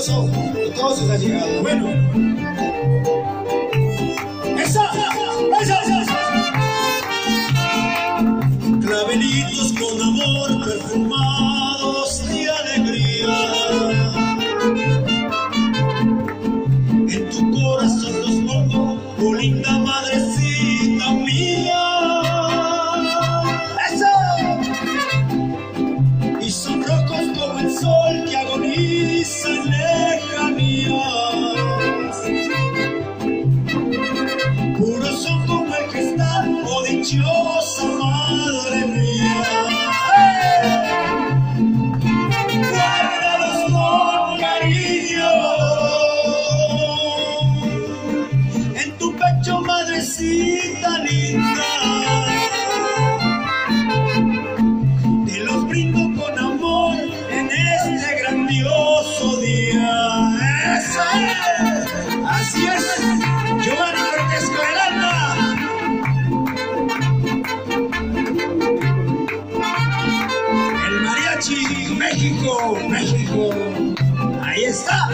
beso de todos sus allegados. Bueno, esa. Clavelitos con amor perfumados de alegría. En tu corazón los pongo, oh linda madrecita mía. Y son rojos como el sol que agoniza en lejanías. Puros son como el cristal, oh dichosa madre mía. Guárdalos con cariño en tu pecho, madrecita linda. Así es, Giovanni Cortesco del alma. El mariachi, México, México. Ahí está.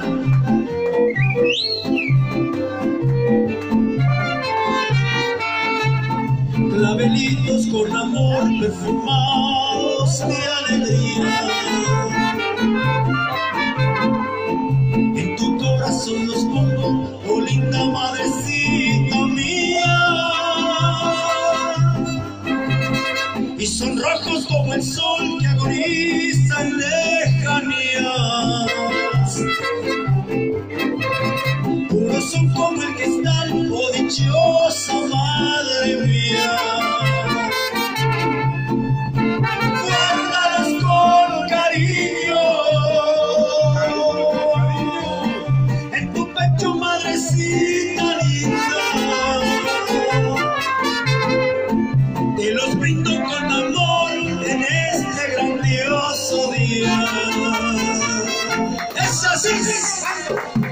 Clavelitos con amor perfumados de alegría. Son los pongo, oh linda madrecita mía. Y son rojos como el sol que agoniza en lejanías. Puros son como el cristal, oh dichosa madre mía. Guárdalas con cariño madrecita linda. Te los brindo con amor en este grandioso día. ¡Es así!